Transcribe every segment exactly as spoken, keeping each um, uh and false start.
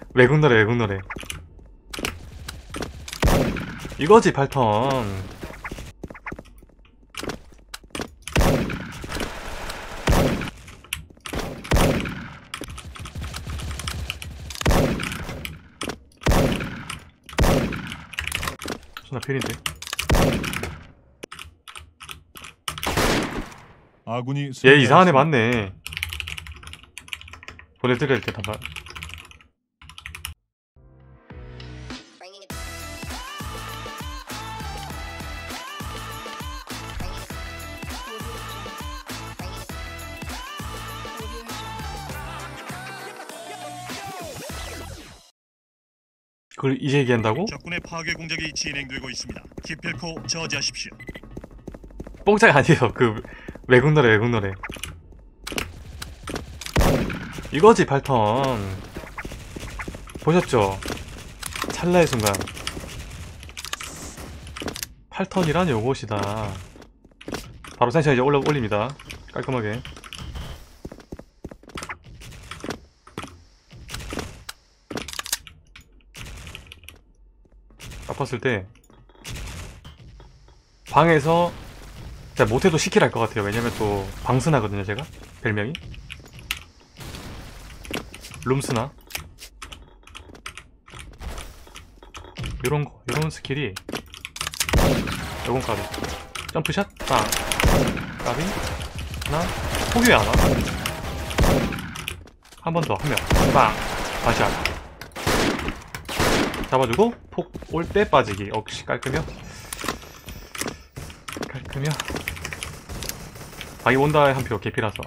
외국 노래 외국 노래 이거지 팔턴. 존나 필인데. 아군이 얘 이상한 애 맞네. 보내드려야 될 듯. 한번 그걸 이제 얘기한다고? 적군의 파괴 공작이 진행되고 있습니다. 기필코 저지하십시오. 뽕짝 아니에요. 그 외국 노래 외국 노래 이거지 팔턴. 보셨죠? 찰나의 순간 팔턴이란 요것이다. 바로 센션 이제 올라 올립니다. 깔끔하게. 아팠을 때 방에서 제가 못해도 시키라 할 것 같아요. 왜냐면 또 방스나거든요 제가 별명이. 룸스나 요런거 요런 스킬이 요건 까비 점프샷 빵 까비 하나 포기해 하나 한 번 더 하면 빵 다시 하나 잡아주고 폭 올 때 빠지기. 역시 깔끔이요 깔끔이요. 방이 온다에 한 표 개피라서.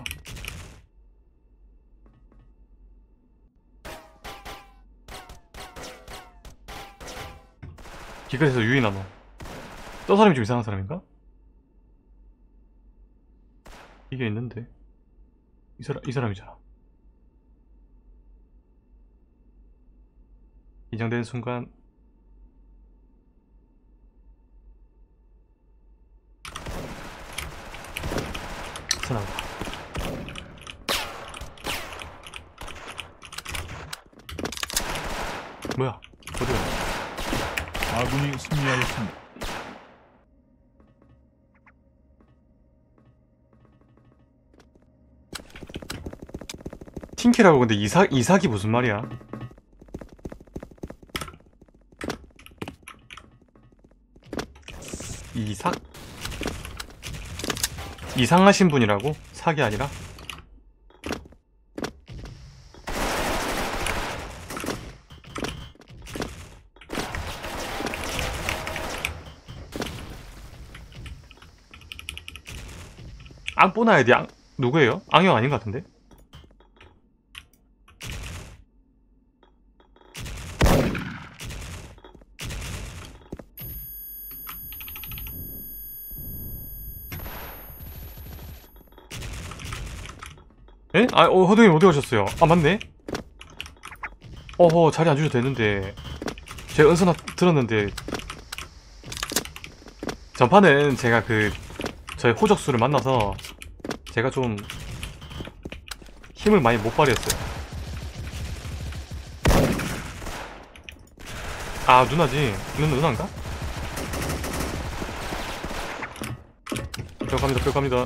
기껏해서 유인하노. 저 사람이 좀 이상한 사람인가? 이게 있는데 이 사람 이 사람이잖아. 인정되는 순간 스나다. 뭐야? 어디가? 아군이 승리하였습니다. 팀키라고. 근데 이사, 이삭이 무슨 말이야? 이삭? 이상하신 분이라고? 사기 아니라? 앙뽀나야 돼. 앙... 누구예요? 앙형 아닌 것 같은데? 에? 아, 어, 허둥이 어디 가셨어요? 아, 맞네? 어허, 자리 안 주셔도 되는데. 제가 은선아 들었는데. 전판은 제가 그, 저의 호적수를 만나서 제가 좀 힘을 많이 못 발휘했어요. 아, 누나지. 누나, 누나인가? 뼈 갑니다, 뼈 갑니다.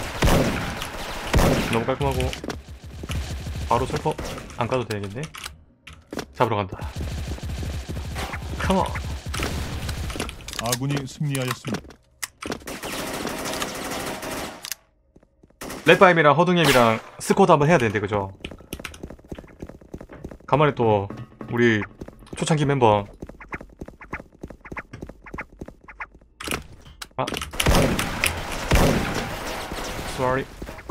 너무 깔끔하고 바로 설퍼 안 까도 되겠네. 잡으러 간다. 컴온. 아군이 승리하였습니다. 렛바임이랑 허둥햄이랑 스쿼드 한번 해야 되는데 그죠? 간만에 또 우리 초창기 멤버 아 sorry.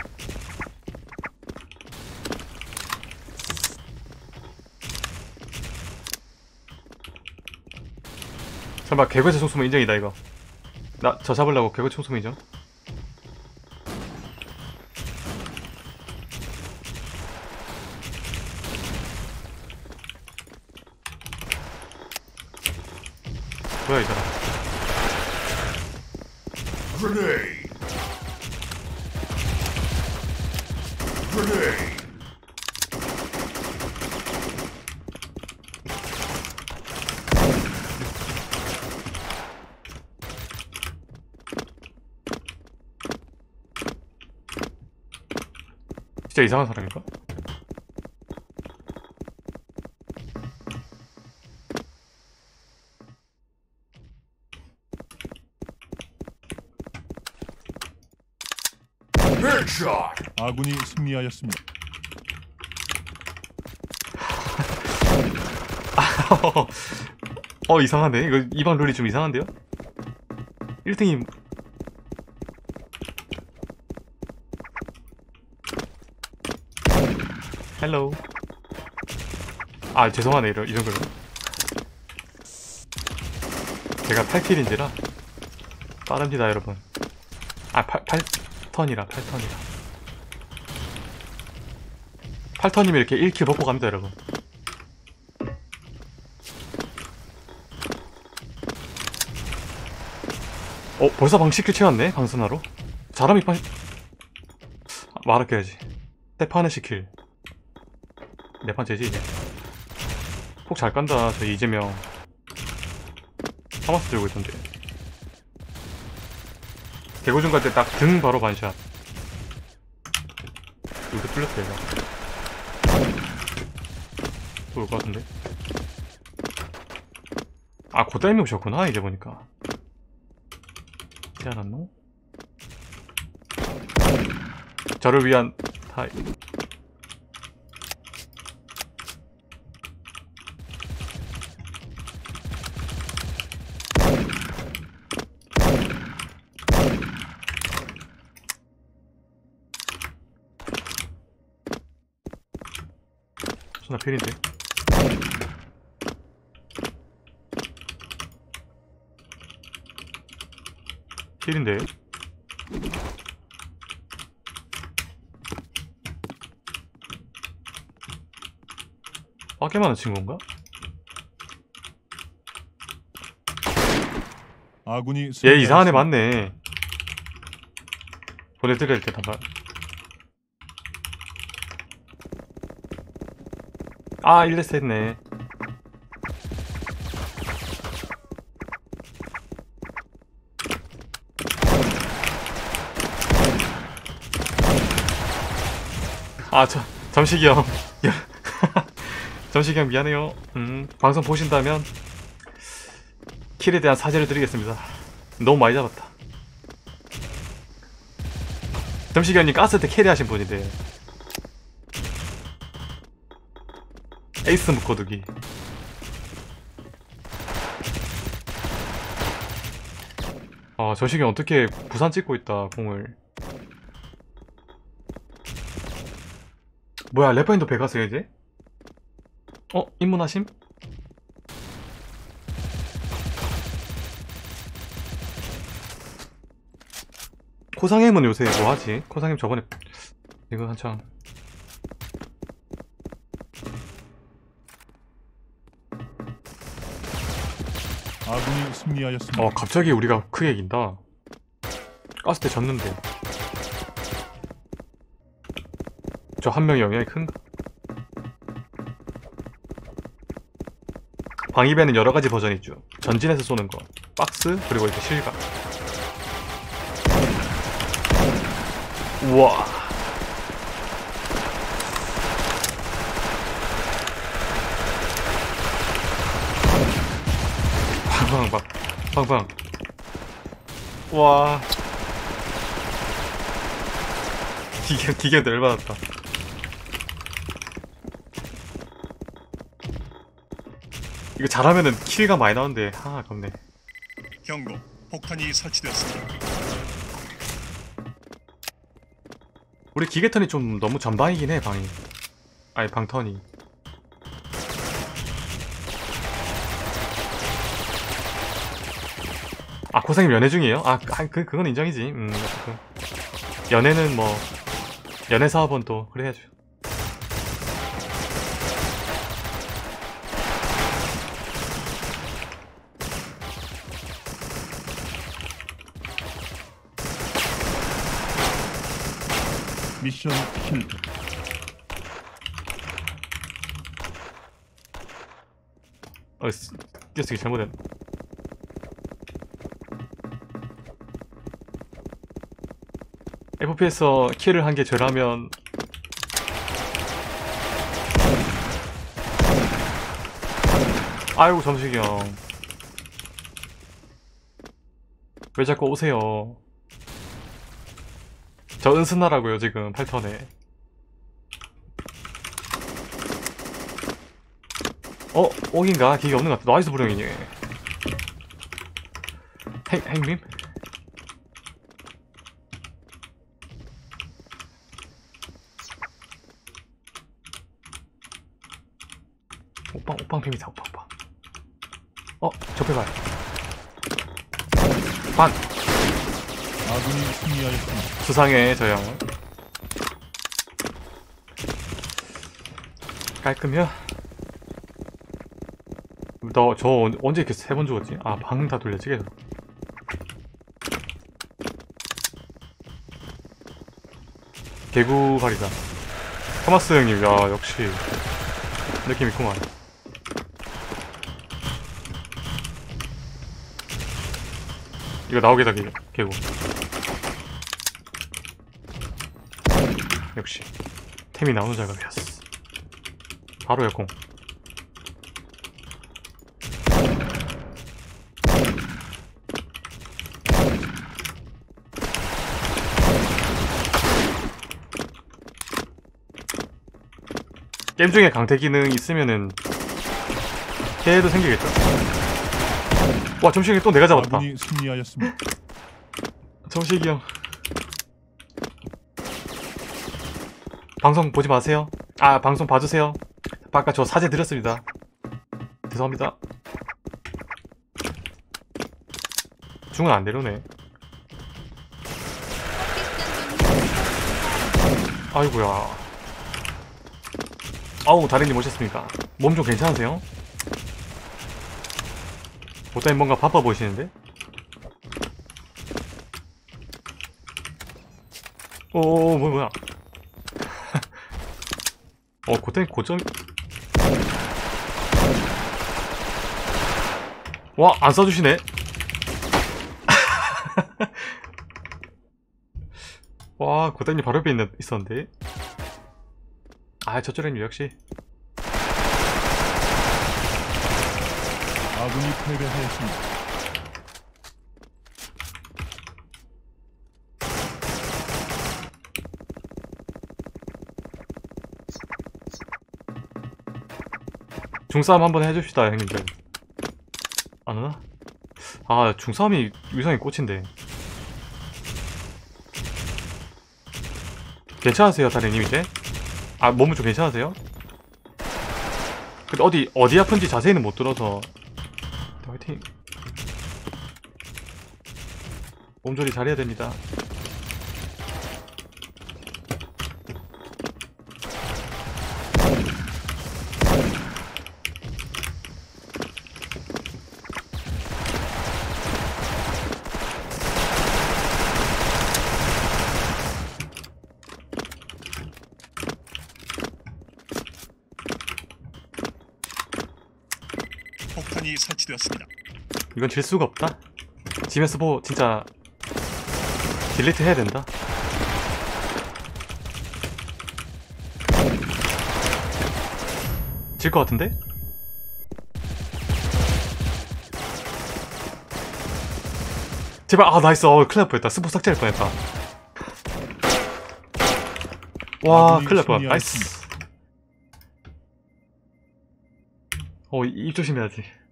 설마 개구에서 총쏘면 인정이다 이거. 나 저 잡으려고 개구 총쏘면 인정? 뭐야 이 사람. Grenade. Grenade. 진짜 이상한 사람인가? Headshot. 아군이 승리하였습니다. 어 이상하네. 이거 이방 룰이 좀 이상한데요? 일 등이 헬로우. 아 죄송하네 이런 이런 걸로. 제가 팔 킬인지라 빠릅니다 여러분. 아 팔 턴이라 팔 턴이라 팔 턴이면 이렇게 일 킬 먹고 갑니다 여러분. 어 벌써 방 십 킬 채웠네 방선하로. 잘하면 이판 아, 말할게야지. 세 판에 십 킬 네 판째지 이제. 폭 잘 깐다 저 이재명. 하마스 들고 있던데. 개고중 갈 때 딱 등 바로 반샷. 이렇게 뚫렸어 얘가. 또 올 것 같은데. 아 고다임이 오셨구나 이제 보니까. 하지 않았노? 저를 위한 타이. 나 필인데. 필인데. 빠게많은 친구인가? 아군이 얘 이상한 애 승리하였습니다. 맞네. 보내드릴 때 한번. 아 일레스 했네. 아 저 잠식이 형. 잠식이 형 미안해요. 음 방송 보신다면 킬에 대한 사죄를 드리겠습니다. 너무 많이 잡았다. 잠식이 형님 가스 때 캐리하신 분인데 에이스 묶어두기. 아 저식이 형 어떻게 부산 찍고 있다 공을. 뭐야 래퍼인도 베가스야 이제? 어? 입문하심? 코상햄은 요새 뭐하지? 코상햄 저번에 이거 한창 아군이 승리하였습니다. 어 갑자기 우리가 크게 이긴다. 가스 때 졌는데 저 한 명이 영향이 큰가? 방입에는 여러가지 버전이 있죠. 전진해서 쏘는 거, 박스, 그리고 이렇게 실각. 우와 방방 방방. 와 기계 기계 열받았다. 이거 잘하면은 킬가 많이 나오는데 하 아깝네. 경고. 폭탄이 설치되었습니다. 우리 기계턴이 좀 너무 전방이긴 해 방이. 아니 방턴이. 아 고상님 연애 중이에요? 아, 아 그, 그건 인정이지. 음, 그, 연애는 뭐 연애 사업은 또 그래야죠. 미션 실패. 어, 띄어쓰기 잘못했. 에프피에스 킬을 한 게 죄라면 아이고 점식이 형. 왜 자꾸 오세요? 저 은순나라고요 지금 팔 턴에. 어? 옥인가? 기계 없는 것 같아. 나이스 부령이니. 행, 행님? 오빵, 오빵 팸이다, 오빵, 오빵. 어, 접해봐요. 반! 아군이 승리하였습니다. 수상해, 저 형. 깔끔해요. 너, 저 언- 언제 이렇게 세 번 죽었지? 아, 방 다 돌렸지, 계속. 개구발이다. 토마스 형님, 야, 역시. 느낌 있구만. 이거 나오게 다 개구. 역시. 템이 나오는 작업이었어. 바로 역공. 게임 중에 강퇴 기능 있으면은 피해도 생기겠죠. 와, 점식이 또 내가 잡았다. 아군이 승리하였습니다. 점식이 형. 방송 보지 마세요. 아, 방송 봐주세요. 아까 저 사죄 드렸습니다. 죄송합니다. 중은 안 내려오네. 아이고야. 아우, 다리님 오셨습니까? 몸 좀 괜찮으세요? 보따님 뭔가 바빠 보이시는데? 오, 뭐야, 뭐야. 어, 고탱이 고점. 와, 안 쏴주시네. 와, 고탱이 바로 옆에 있, 있었는데. 아, 저쪽에는 역시. 아군이 패배하였습니다. 중싸움 한번 해줍시다, 형님들. 안 하나? 아, 중싸움이 위성이 꽂힌데. 괜찮으세요, 다리님 이제? 아, 몸은 좀 괜찮으세요? 근데 어디, 어디 아픈지 자세히는 못 들어서. 화이팅. 몸조리 잘해야 됩니다. 폭탄이 설치되었습니다. 이건 질 수가 없다. 지면서 뭐 진짜 딜리트 해야 된다. 질 것 같은데? 제발. 아, 나이스. 어, 큰일 날 뻔했다. 스포 삭제할 뻔했다. 와, 큰일 날 뻔. 나이스. 어, 입 조심해야지.